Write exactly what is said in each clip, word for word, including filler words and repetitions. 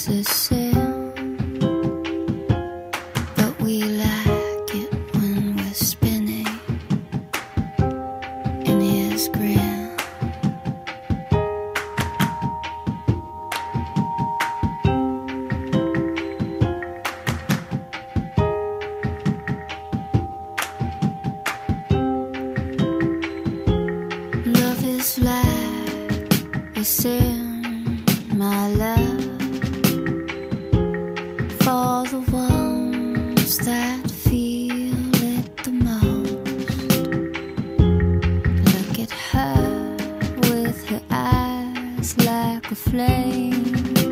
the same, but we like it when we're spinning in his grin. Love is like a sin, my love, for the ones that feel it the most. Look at her with her eyes like a flame.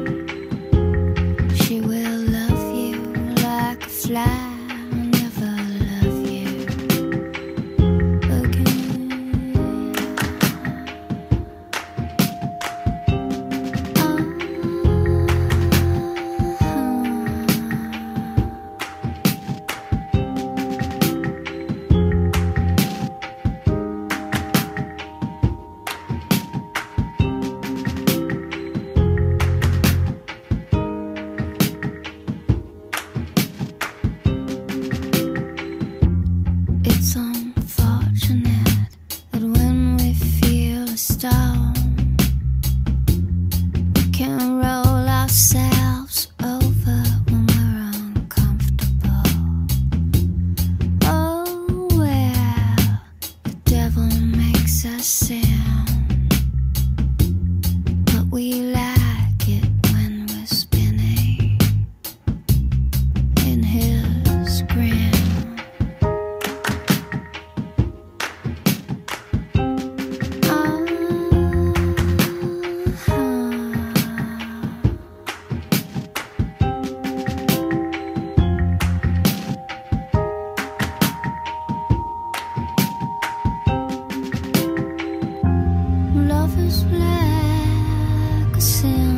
She will love you like a fly, never love you again. It's unfortunate that when we feel a storm, we can roll ourselves over when we're uncomfortable. Oh, well, the devil makes us sin, but we like it when we're spinning in his grin. Love is like a sin.